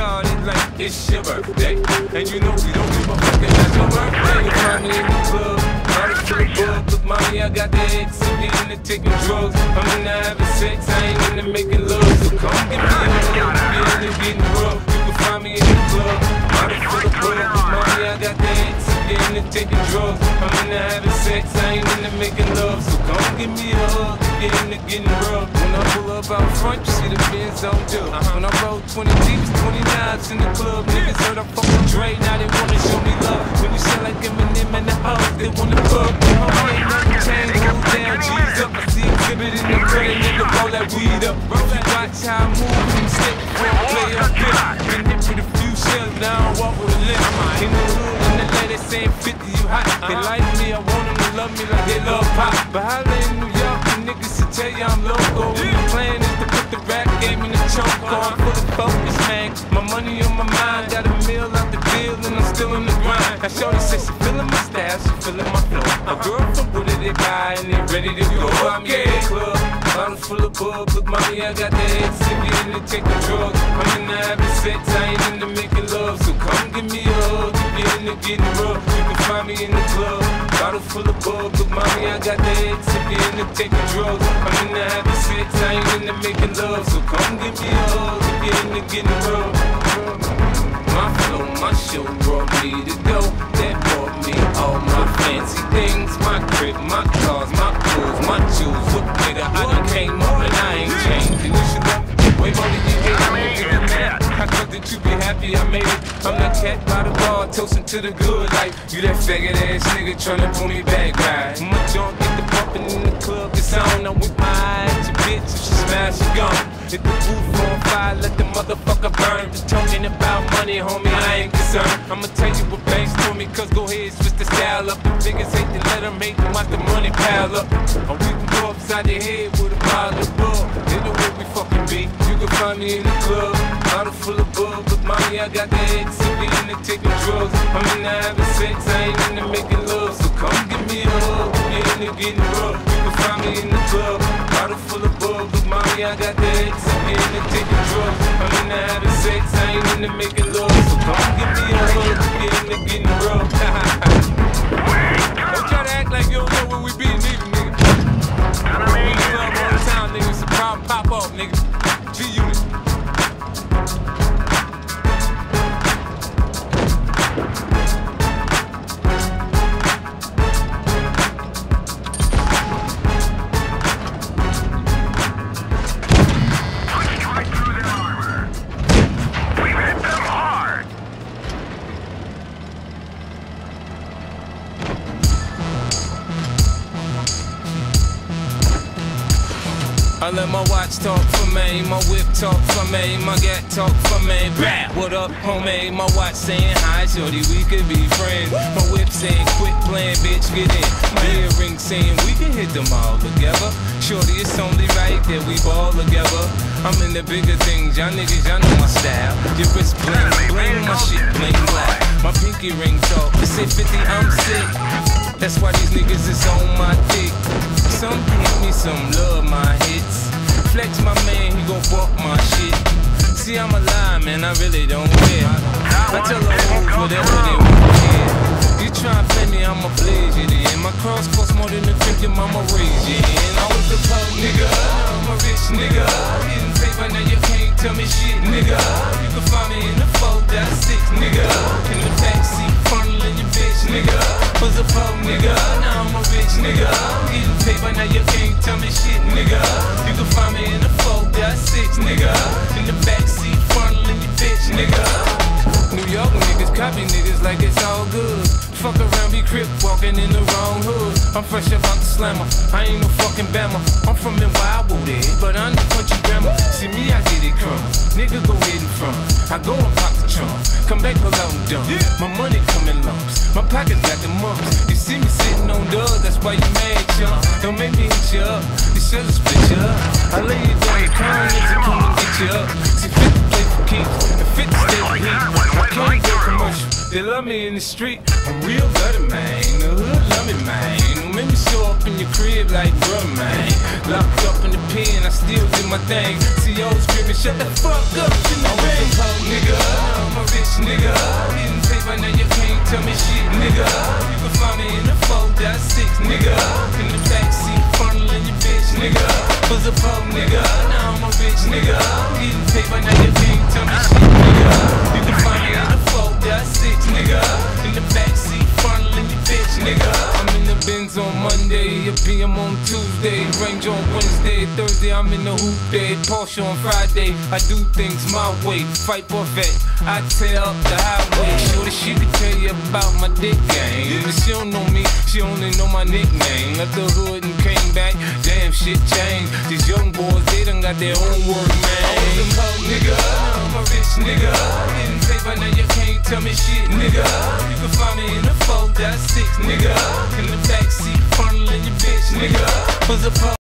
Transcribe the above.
retarded like it's your birthday. And you know we don't give a fuck if that's your birthday. You find me in the club, bottle full of bug. Look, mommy, I got the X, I'm into taking drugs. I'm into having sex, I ain't into making love. So come give me a hug, be into getting rough. You can find me in the club, bottle full of bug. Look, mommy, I got the X, I'm into taking drugs. I'm into having sex, I ain't into making love. So come give me a hug, get into getting rough. When I pull up out front, you see the Benz on dub. When I roll 20 deeps, 29s in the club. Niggas heard I fuck with Dre, now they wanna show me love. When you sound like Eminem and the hoes, they wanna fuck. Homie, ain't nothing changed, hold down, G's up. I see exhibit in the credit, nigga, roll that weed up. Watch how I move and step, play up here. Been hit with a few shells, now I walk with a limp. In the hood, in the lady saying 50, you hot. They like me, I want them to love me like they love pop. But holla in New York, the niggas to tell you I'm loco. And the plan is to put the rap game in the choke. I'm full of focus, man. My money on my mind, got a meal out the deal, and I'm still in the grind. Now shorty says she feeling my style, she feeling my flow. A girl from Wooded, they buy and they ready to go. I'm in the club, bottle full of bug. Look, mommy, I got the head sick, into taking drugs. I'm into having sex, I ain't into making love. So come give me a hug, if you're into getting rough. You can find me in the club, bottle full of bug. Look, mommy, I got the head sick, into taking drugs. I'm into having sex, I ain't into making love. So come give me a hug, if you're into getting rough. My flow, my show brought me to go. That brought me all my fancy things. My crib, my cars, my clothes, my jewels. Look, nigga, I done came up and I ain't changed. And you should love me way more than you hate me, nigga, man. I thought that you be happy I made it. I'm that cat by the bar, toasting to the good life. You that faggot ass nigga tryna pull me back, right? My junk get the bumpin' in the club, it's on. I'm with my eyes, your bitch, if she smash, she gone. Hit the roof on fire, let the motherfucker burn. Just talking about money, homie, I ain't concerned. I'ma tell you what banks told me, cause go ahead, switch the style up. The niggas hate to let them hate them, watch the money pile up. Or we can go upside the head with a pile of bull. They the way we fucking be. You can find me in the club, bottle full of bug. Look, mommy, I got the head sippy into taking drugs. I'm into having sex, I ain't into making love. So come give me a hug, if you're into getting rough. You can find me in the club, bottle full of bug. Look, mommy, I got the head sippy into taking drugs. I'm into having sex, I ain't into making love. So come give me a hug, if you're into getting rough. Don't try to act like you don't know where we be, nigga. We in the club all the time, nigga. It's a problem, pop off, nigga. G-Unit. I let my watch talk for me, my whip talk for me, my gat talk for me. Bah! What up, homie? My watch saying hi, shorty, we could be friends. My whip saying quit playing, bitch, get in. My earring saying we can hit them all together. Shorty, it's only right that we ball together. I'm in the bigger things, y'all niggas, y'all know my style. Your wrist bling, bling, my shit bling black. My pinky ring talk, they say 50, I'm sick. That's why these niggas is on my dick. Some hate me, some love my hits. Flex my man, he gon' fuck my shit. See, I'm a lie, man, I really don't care. I tell the hoes whatever they want to hear. You try and play me, I'ma blaze you then. My cross costs more than the drink your mama raised you in. I was a poor nigga, now I'm a rich nigga. Getting paper, now you can't tell me shit, nigga. You can find me in the 4.6, nigga. In the backseat, funneling your bitch, nigga. Was a poor nigga, now I'm a rich nigga. Getting paper, now you can't tell me shit, nigga. You can find me in the 4.6, nigga. In the backseat, funneling your bitch, nigga. New York niggas copy niggas like it's all good. Fuck around, be crip walking in the wrong hood. I'm fresh up out the slammer, I ain't no fucking Bama. I'm from in Wildwood, but I'm the country grammar. See me, I get it crumb. Nigga go hidden from. I go and pop the trunk. Come back, pull out and dump. My money come in lumps. My pockets got the mumps. You see me sitting on dubs, that's why you mad, chump. Don't make me hit you up. This shit'll split you up. I lay you down the corners and come and get you up. See 50 play for keeps and 50 stay for heat. I can't go commercial. They love me in the street. I'm real better, man. The hood love me, man. Don't make me show up in your crib like brother, man. Locked up in the pen, I still do my thing. See old screaming, shut the fuck up in the ring. Nigga, Tuesday, range on Wednesday, Thursday I'm in the hoop day, Porsche on Friday. I do things my way, fight buffet, I tear up the highway. Sure that she could tell you about my dick game, but she don't know me, she only know my nickname. Left the hood and came back, damn shit changed. These young boys, they done got their own work, man. I was a punk nigga, I'm a rich nigga. Didn't say by now you can't tell me shit, nigga. You can find me in the 4.6, nigga. In the backseat, funneling your bitch, nigga. Was a punk